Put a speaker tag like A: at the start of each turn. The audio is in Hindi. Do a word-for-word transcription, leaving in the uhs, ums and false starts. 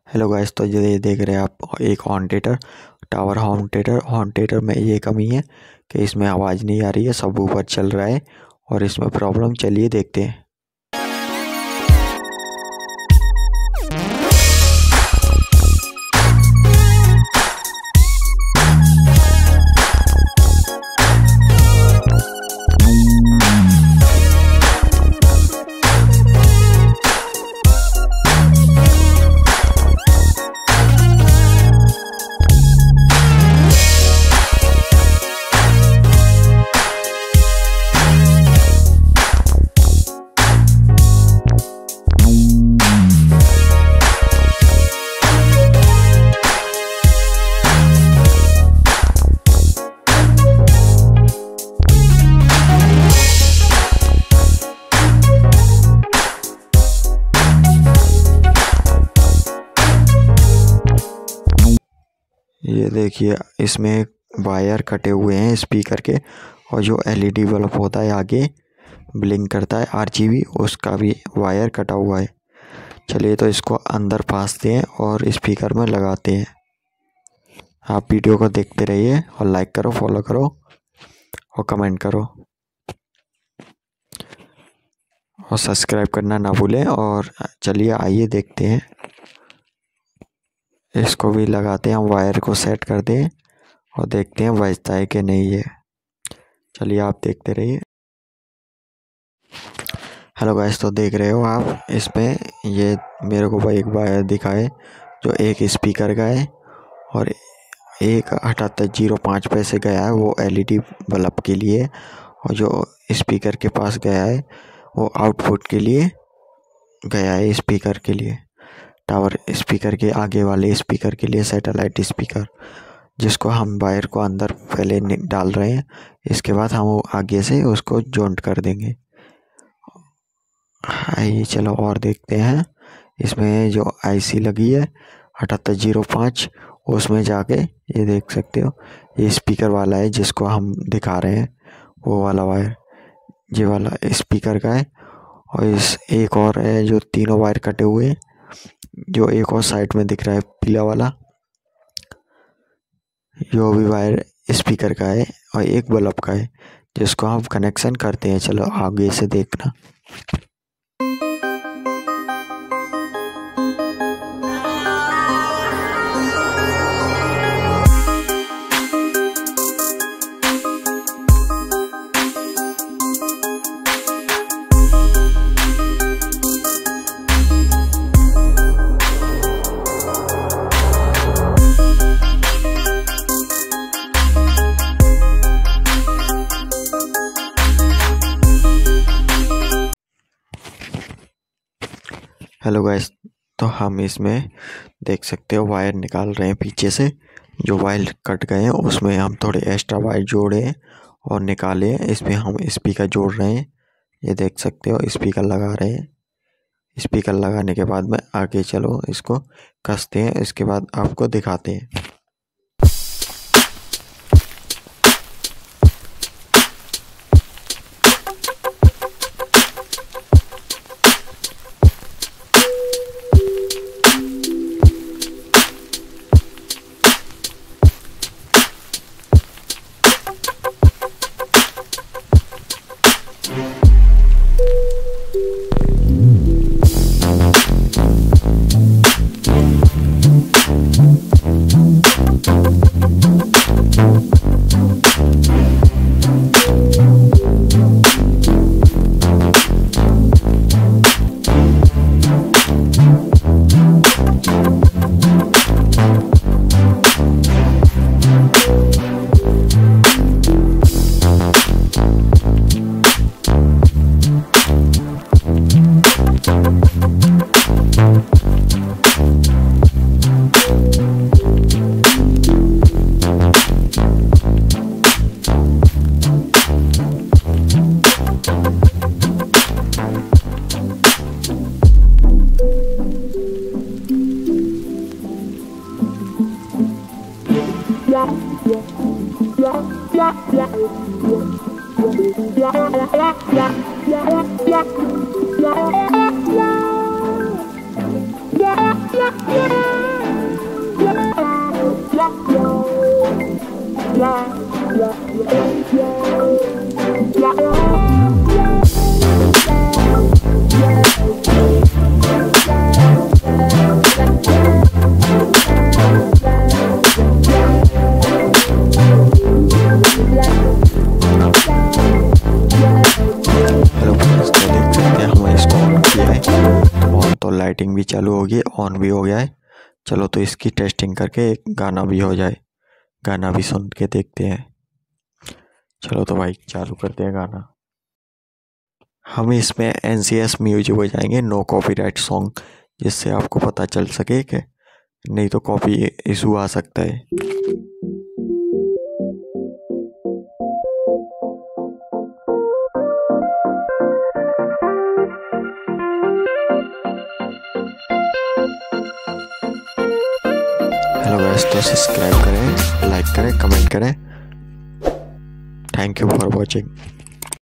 A: हेलो गाइस, तो ये देख रहे हैं आप एक home theatre tower home theatre home theatre में ये कमी है कि इसमें आवाज़ नहीं आ रही है, सब ऊपर चल रहा है और इसमें प्रॉब्लम। चलिए देखते हैं। ये देखिए, इसमें वायर कटे हुए हैं स्पीकर के, और जो एलईडी बल्ब होता है आगे ब्लिंक करता है आरजीबी, उसका भी वायर कटा हुआ है। चलिए तो इसको अंदर फांसते हैं और स्पीकर में लगाते हैं। आप वीडियो को देखते रहिए और लाइक करो, फॉलो करो और कमेंट करो और सब्सक्राइब करना ना भूलें। और चलिए आइए देखते हैं, इसको भी लगाते हैं, हम वायर को सेट करते हैं और देखते हैं बजता है कि नहीं है। चलिए आप देखते रहिए। हेलो गाइस, तो देख रहे हो आप, इसमें ये मेरे को एक वायर दिखा है जो एक स्पीकर का है और एक अठहत्तर जीरो पाँच पैसे गया है वो एलईडी बल्ब के लिए, और जो स्पीकर के पास गया है वो आउटपुट के लिए गया है, स्पीकर के लिए, टावर स्पीकर के आगे वाले स्पीकर के लिए, सैटेलाइट स्पीकर, जिसको हम वायर को अंदर पहले डाल रहे हैं। इसके बाद हम वो आगे से उसको जॉइंट कर देंगे। आइए चलो और देखते हैं। इसमें जो आईसी लगी है अठहत्तर जीरो पाँच, उसमें जाके ये देख सकते हो, ये स्पीकर वाला है जिसको हम दिखा रहे हैं, वो वाला वायर ये वाला स्पीकर का है। और इस एक और है जो तीनों वायर कटे हुए हैं, जो एक और साइड में दिख रहा है पीला वाला, जो भी वायर स्पीकर का है, और एक बल्ब का है जिसको हम कनेक्शन करते हैं। चलो आगे से देखना। हेलो गाइस, तो हम इसमें देख सकते हो वायर निकाल रहे हैं पीछे से, जो वायर कट गए हैं उसमें हम थोड़े एक्स्ट्रा वायर जोड़े हैं और निकाले हैं। इसमें हम स्पीकर जोड़ रहे हैं, ये देख सकते हो स्पीकर लगा रहे हैं। स्पीकर लगाने के बाद में आगे चलो इसको कसते हैं, इसके बाद आपको दिखाते हैं।
B: Yeah.
A: लाइटिंग भी चालू हो गई, ऑन भी हो गया है। चलो तो इसकी टेस्टिंग करके एक गाना भी हो जाए, गाना भी सुन के देखते हैं। चलो तो भाई चालू करते हैं गाना। हम इसमें एन सी एस म्यूजिक बजाएंगे, नो कॉपीराइट सॉन्ग, जिससे आपको पता चल सके कि नहीं तो कॉपी इशू आ सकता है। हेलो गाइस, तो सब्सक्राइब करें, लाइक करें, कमेंट करें। Thank you for watching.